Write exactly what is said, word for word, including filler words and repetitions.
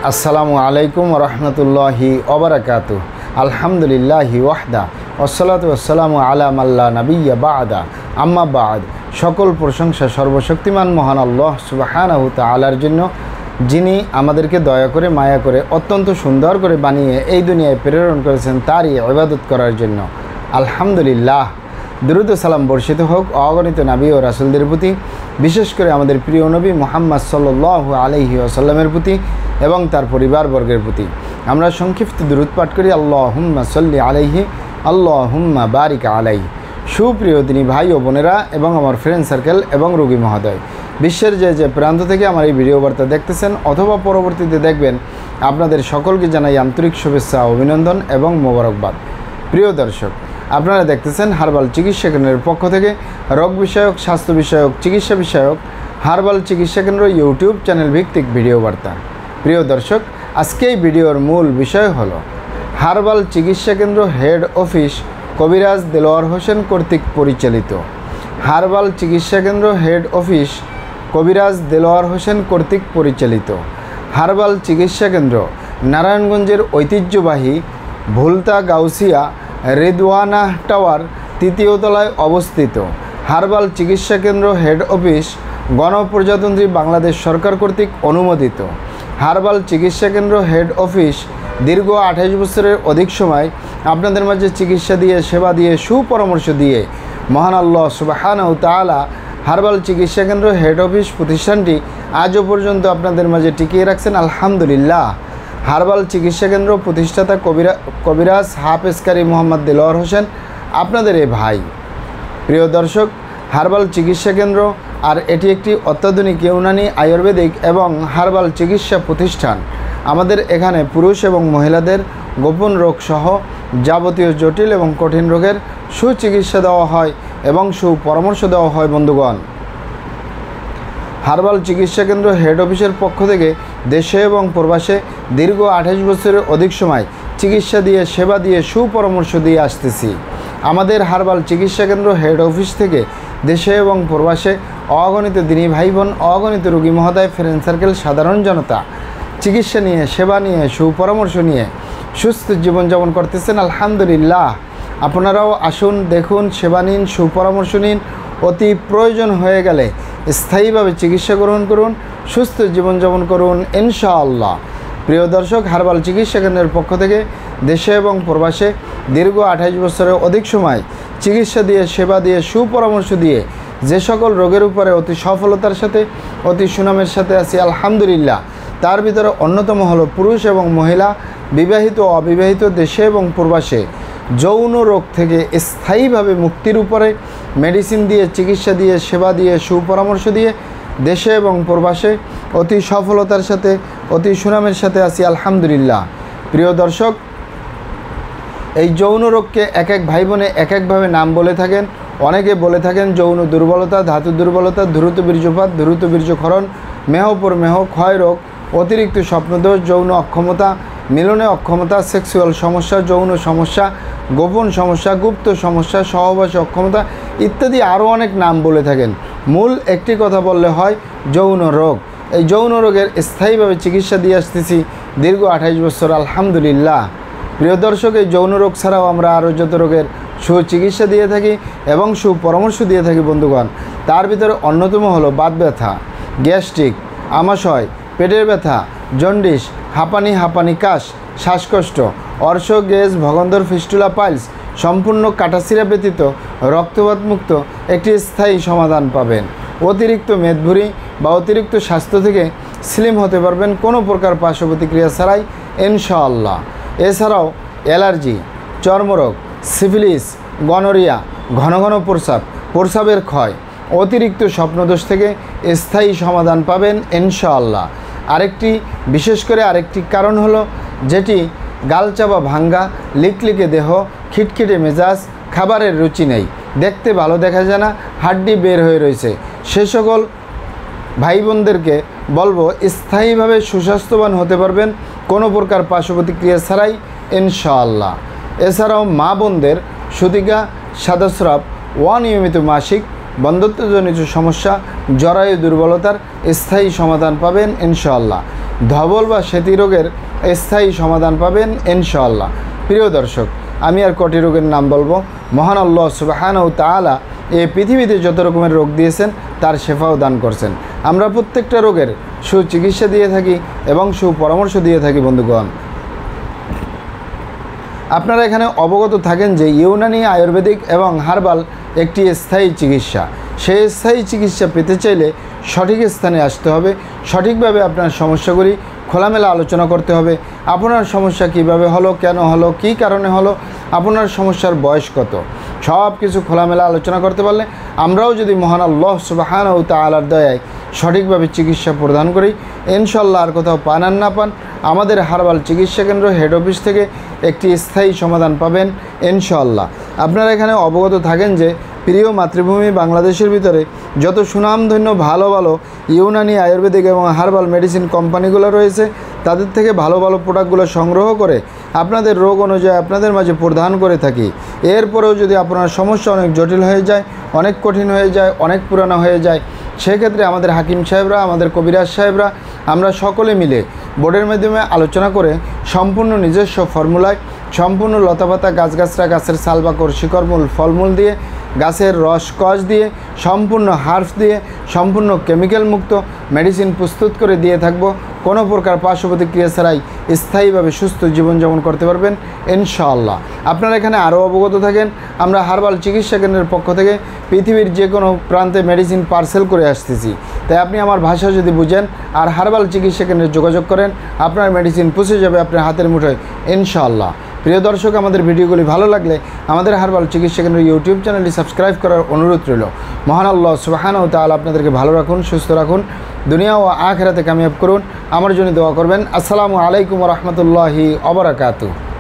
আসসালামু আলাইকুম রহমতুল্লাহি ওবারাকাতু। আলহামদুলিল্লাহি ওয়াহদা ওয়াসসালাতু ওয়াসসালামু আলা মাল্লা নাবিয়্যা বা'দা আম্মা বা'দ। সকল প্রশংসা সর্বশক্তিমান মহান আল্লাহ সুবহানাহু তাআলার জন্য, যিনি আমাদেরকে দয়া করে মায়া করে অত্যন্ত সুন্দর করে বানিয়ে এই দুনিয়ায় প্রেরণ করেছেন তারই ইবাদত করার জন্য। আলহামদুলিল্লাহ। দুরূদ ও সালাম বর্ষিত হোক অগণিত নবী ও রাসূলদের প্রতি, বিশেষ করে আমাদের প্রিয় নবী মুহাম্মদ সাল্লাল্লাহু আলাইহি ওয়াসাল্লামের প্রতি এবং তার পরিবারবর্গের প্রতি। আমরা সংক্ষিপ্ত দুরূদ পাঠ করি। আল্লাহুম্মা সাল্লি আলাইহি আল্লাহুম্মা বারিক আলাইহি। সুপ্রিয় তিনি ভাই ও বোনেরা এবং আমার ফ্রেন্ড সার্কেল এবং রোগী মহোদয়, বিশ্বের যে যে প্রান্ত থেকে আমার এই ভিডিও বার্তা দেখতেছেন অথবা পরবর্তীতে দেখবেন, আপনাদের সকলকে জানাই আন্তরিক শুভেচ্ছা, অভিনন্দন এবং মোবারকবাদ। প্রিয় দর্শক, আপনারা দেখতেছেন হার্বাল চিকিৎসা কেন্দ্রের পক্ষ থেকে রোগ বিষয়ক, স্বাস্থ্য বিষয়ক, চিকিৎসা বিষয়ক হার্বাল চিকিৎসা কেন্দ্র ইউটিউব চ্যানেল ভিত্তিক ভিডিও বার্তা। প্রিয় দর্শক, আজকে এই ভিডিওর মূল বিষয় হলো হার্বাল চিকিৎসা কেন্দ্র হেড অফিস কবিরাজ দেলোয়ার হোসেন কর্তৃক পরিচালিত। হার্বাল চিকিৎসা কেন্দ্র হেড অফিস কবিরাজ দেলোয়ার হোসেন কর্তৃক পরিচালিত হার্বাল চিকিৎসা কেন্দ্র নারায়ণগঞ্জের ঐতিহ্যবাহী ভুলতা গাউসিয়া রেদওয়ানা টাওয়ার তৃতীয় তলায় অবস্থিত। হার্বাল চিকিৎসা কেন্দ্র হেড অফিস গণপ্রজাতন্ত্রী বাংলাদেশ সরকার কর্তৃক অনুমোদিত। হার্বাল চিকিৎসা কেন্দ্র হেড অফিস দীর্ঘ আঠাশ বছরের অধিক সময় আপনাদের মাঝে চিকিৎসা দিয়ে, সেবা দিয়ে, সুপরামর্শ দিয়ে মহান আল্লাহ সুবহানাহু তাআলা হার্বাল চিকিৎসা কেন্দ্র হেড অফিস প্রতিষ্ঠানটি আজও পর্যন্ত আপনাদের মাঝে টিকিয়ে রাখছেন। আলহামদুলিল্লাহ। হার্বাল চিকিৎসা কেন্দ্র প্রতিষ্ঠাতা কবিরা কবিরাজ হাফেজকারী মোহাম্মদ দেলোয়ার হোসেন আপনাদের এই ভাই। প্রিয় দর্শক, হার্বাল চিকিৎসা কেন্দ্র আর এটি একটি অত্যাধুনিক ইউনানি, আয়ুর্বেদিক এবং হার্বাল চিকিৎসা প্রতিষ্ঠান। আমাদের এখানে পুরুষ এবং মহিলাদের গোপন রোগ সহ যাবতীয় জটিল এবং কঠিন রোগের সুচিকিৎসা দেওয়া হয় এবং সুপরামর্শ দেওয়া হয়। বন্ধুগণ, হার্বাল চিকিৎসা কেন্দ্র হেড অফিসের পক্ষ থেকে দেশে এবং প্রবাসে দীর্ঘ আঠাশ বছরের অধিক সময় চিকিৎসা দিয়ে, সেবা দিয়ে, সুপরামর্শ দিয়ে আসতেছি। আমাদের হার্বাল চিকিৎসা কেন্দ্র হেড অফিস থেকে দেশে এবং প্রবাসে অগণিত দিনী ভাই বোন, অগণিত রোগী মহোদয়, ফ্রেন্ড সার্কেল, সাধারণ জনতা চিকিৎসা নিয়ে, সেবা নিয়ে, সুপরামর্শ নিয়ে সুস্থ জীবনযাপন করতেছেন। আলহামদুলিল্লাহ। আপনারাও আসুন, দেখুন, সেবা নিন, সুপরামর্শ নিন। অতি প্রয়োজন হয়ে গেলে স্থায়ীভাবে চিকিৎসা গ্রহণ করুন, সুস্থ জীবনযাপন করুন ইনশাআল্লাহ। প্রিয় দর্শক, হার্বাল চিকিৎসা কেন্দ্রের পক্ষ থেকে দেশে এবং প্রবাসে দীর্ঘ আঠাশ বছরের অধিক সময় চিকিৎসা দিয়ে, সেবা দিয়ে, সুপরামর্শ দিয়ে যে সকল রোগের উপরে অতি সফলতার সাথে, অতি সুনামের সাথে আছি আলহামদুলিল্লাহ, তার ভিতরে অন্যতম হলো পুরুষ এবং মহিলা, বিবাহিত ও অবিবাহিত, দেশে এবং প্রবাসে যৌন রোগ থেকে স্থায়ীভাবে মুক্তির উপরে মেডিসিন দিয়ে, চিকিৎসা দিয়ে, সেবা দিয়ে, সুপরামর্শ দিয়ে দেশে এবং প্রবাসে অতি সফলতার সাথে, অতি সুনামের সাথে আছি আলহামদুলিল্লাহ। প্রিয় দর্শক, এই যৌন রোগকে এক এক ভাই বোনে এক একভাবে নাম বলে থাকেন। অনেকে বলে থাকেন যৌন দুর্বলতা, ধাতু দুর্বলতা, দ্রুত বীর্যপাত, দ্রুত বীর্যক্ষরণ, মেহপর মেহ, ক্ষয় রোগ, অতিরিক্ত স্বপ্নদোষ, যৌন অক্ষমতা, মিলনে অক্ষমতা, সেক্সুয়াল সমস্যা, যৌন সমস্যা, গোপন সমস্যা, গুপ্ত সমস্যা, সহবাসে অক্ষমতা ইত্যাদি আরও অনেক নাম বলে থাকেন। মূল একটি কথা বললে হয়, যৌন রোগ। এই যৌন রোগের স্থায়ীভাবে চিকিৎসা দিয়ে আসতেছি দীর্ঘ আঠাশ বছর আলহামদুলিল্লাহ। প্রিয় দর্শক, এই যৌন রোগ ছাড়াও আমরা আরও যত রোগের সুচিকিৎসা দিয়ে থাকি এবং সুপরামর্শ দিয়ে থাকি বন্ধুগণ। তার ভিতরে অন্যতম হলো বাত ব্যথা, গ্যাস্ট্রিক, আমাশয়, পেটের ব্যথা, জন্ডিস, হাঁপানি, হাঁপানি কাশ, শ্বাসকষ্ট, অর্শ, গ্যাস, ভগন্দর, ফিস্টুলা, পাইলস সম্পূর্ণ কাটাছিরা ব্যতীত রক্তপাত মুক্ত একটি স্থায়ী সমাধান পাবেন। অতিরিক্ত মেদভুরি বা অতিরিক্ত স্বাস্থ্য থেকে স্লিম হতে পারবেন কোনো প্রকার পার্শ্ব প্রতিক্রিয়া ছাড়াই ইনশাআল্লাহ। এছাড়াও অ্যালার্জি, চর্মরোগ, সিফিলিস, গনোরিয়া, ঘন ঘন প্রস্রাব, প্রস্রাবের ক্ষয়, অতিরিক্ত স্বপ্নদোষ থেকে স্থায়ী সমাধান পাবেন ইনশাআল্লাহ। আরেকটি বিশেষ করে আরেকটি কারণ হলো, যেটি গালচাপা ভাঙ্গা, লিকলিকে দেহ, খিটখিটে মেজাজ, খাবারের রুচি নেই, দেখতে ভালো দেখা যায় না, হাড্ডি বের হয়ে রয়েছে, সে সকল ভাই বোনদেরকে বলবো স্থায়ীভাবে সুস্বাস্থ্যবান হতে পারবেন কোনো প্রকার পার্শ্ব প্রতিক্রিয়া ছাড়াই ইনশাআল্লাহ। এছাড়াও মা বোনদের সুতিকা, সাদাস্রাব, অনিয়মিত মাসিক, বন্ধ্যত্বজনিত সমস্যা, জরায়ু দুর্বলতার স্থায়ী সমাধান পাবেন ইনশাআল্লাহ। ধবল বা সেতী রোগের স্থায়ী সমাধান পাবেন ইনশাআল্লাহ। প্রিয় দর্শক, আমি আর কটি রোগের নাম বলবো। মহান আল্লাহ সুবহানাহু তাআলা এই পৃথিবীতে যত রকমের রোগ দিয়েছেন তার শেফাও দান করছেন। আমরা প্রত্যেকটা রোগের সুচিকিৎসা দিয়ে থাকি এবং সুপরামর্শ দিয়ে থাকি। বন্ধুগণ, আপনারা এখানে অবগত থাকেন যে ইউনানি, আয়ুর্বেদিক এবং হার্বাল একটি স্থায়ী চিকিৎসা। সেই স্থায়ী চিকিৎসা পেতে চাইলে সঠিক স্থানে আসতে হবে। সঠিকভাবে আপনার সমস্যাগুলি খোলামেলা আলোচনা করতে হবে। আপনার সমস্যা কিভাবে হলো, কেন হলো, কী কারণে হলো, আপনার সমস্যার বয়স কত, সব কিছু খোলামেলা আলোচনা করতে পারলে আমরাও যদি মহান আল্লাহ সুবহানাহু তাআলার দয়ায় সঠিকভাবে চিকিৎসা প্রদান করি, ইনশাআল্লাহ আর কোথাও পান আর না পান, আমাদের হার্বাল চিকিৎসা কেন্দ্র হেড অফিস থেকে একটি স্থায়ী সমাধান পাবেন ইনশাআল্লাহ। আপনারা এখানে অবগত থাকেন যে প্রিয় মাতৃভূমি বাংলাদেশের ভিতরে যত সুনামধন্য ভালো ভালো ইউনানি, আয়ুর্বেদিক এবং হার্বাল মেডিসিন কোম্পানিগুলো রয়েছে, তাদের থেকে ভালো ভালো প্রোডাক্টগুলো সংগ্রহ করে আপনাদের রোগ অনুযায়ী আপনাদের মাঝে প্রদান করে থাকি। এরপরেও যদি আপনার সমস্যা অনেক জটিল হয়ে যায়, অনেক কঠিন হয়ে যায়, অনেক পুরানো হয়ে যায়, সেক্ষেত্রে আমাদের হাকিম সাহেবরা, আমাদের কবিরাজ সাহেবরা, আমরা সকলে মিলে বোর্ডের মাধ্যমে আলোচনা করে সম্পূর্ণ নিজস্ব ফর্মুলায় সম্পূর্ণ লতাপাতা, গাছগাছরা, গাছের ছাল, বাকড়, শিকড়মূল, ফলমূল দিয়ে, গাছের রস কষ দিয়ে, সম্পূর্ণ হার্বস দিয়ে, সম্পূর্ণ কেমিক্যাল মুক্ত মেডিসিন প্রস্তুত করে দিয়ে থাকবো। কোনো প্রকার পার্শ্ব প্রতিক্রিয়া ছাড়াই স্থায়ীভাবে সুস্থ জীবনযাপন করতে পারবেন ইনশাআল্লাহ। আপনারা এখানে আরও অবগত থাকেন, আমরা হার্বাল চিকিৎসা কেন্দ্রের পক্ষ থেকে পৃথিবীর যে কোনো প্রান্তে মেডিসিন পার্সেল করে আসতেছি। তাই আপনি আমার ভাষা যদি বুঝেন আর হার্বাল চিকিৎসা কেন্দ্রে যোগাযোগ করেন, আপনার মেডিসিন পৌঁছে যাবে আপনার হাতের মুঠোয় ইনশাআল্লাহ। প্রিয় দর্শক, আমাদের ভিডিওগুলি ভালো লাগলে আমাদের হার্বাল চিকিৎসা কেন্দ্রের ইউটিউব চ্যানেলটি সাবস্ক্রাইব করার অনুরোধ রইল। মহান আল্লাহ সুবহানাহু তাআলা আপনাদেরকে ভালো রাখুন, সুস্থ রাখুন, দুনিয়া ও আখিরাতে কামিয়াব করুন। আমার জন্য দোয়া করবেন। আসসালামু আলাইকুম ওয়া রাহমাতুল্লাহি ওয়া বারাকাতুহু।